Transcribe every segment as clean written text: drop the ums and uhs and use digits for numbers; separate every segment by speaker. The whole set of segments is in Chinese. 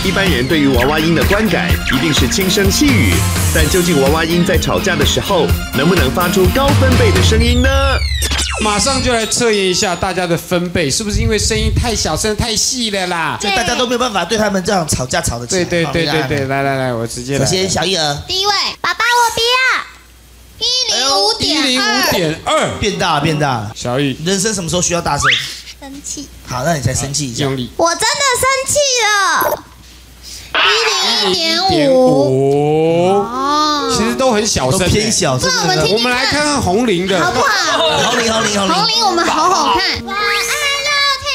Speaker 1: 一般人对于娃娃音的观感一定是轻声细语，但究竟娃娃音在吵架的时候能不能发出高分贝的声音呢？
Speaker 2: 马上就来测验一下大家的分贝，是不是因为声音太小声太细了啦？
Speaker 3: 所以大家都没有办法对他们这样吵架吵得起来。
Speaker 2: 对，来，我直接来。
Speaker 3: 首先小叶儿，
Speaker 4: 第一位，爸爸我不要
Speaker 2: 105.2，
Speaker 3: 变大了。
Speaker 2: 小雨，
Speaker 3: 人生什么时候需要大声？
Speaker 4: 生气，
Speaker 3: 好，那你才生气一下。
Speaker 2: 用力。
Speaker 4: 我真的生气了。101.5，
Speaker 2: 哦，其实都很小声，
Speaker 3: 都偏小。
Speaker 4: 那我们听听看，
Speaker 2: 我们来看看红伶的，
Speaker 4: 好不好？
Speaker 3: 红伶，
Speaker 4: 我们好好看。晚安，乐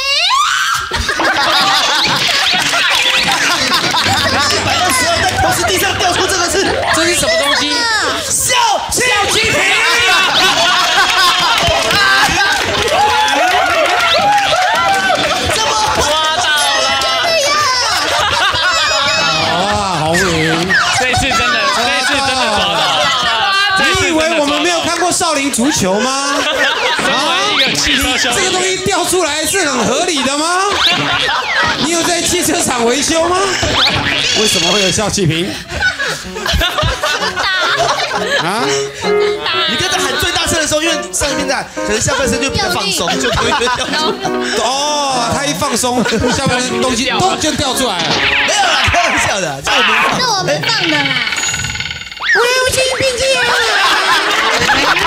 Speaker 3: 122在投石地上掉出这个字，
Speaker 2: 这是什么东西？
Speaker 3: 笑气瓶。
Speaker 2: 少林足球吗？这个东西掉出来是很合理的吗？你有在汽车厂维修吗？为什么会有笑气瓶？啊？
Speaker 3: 你刚才喊最大声的时候，因为上一边在，可能下半身就比较放松，就不会掉出来。
Speaker 2: 哦，他一放松，下半身东西咚就掉出来了。
Speaker 3: 没有啦，开玩笑的，这我没放。
Speaker 4: 是我们放的啦。 我要去冰淇淋了。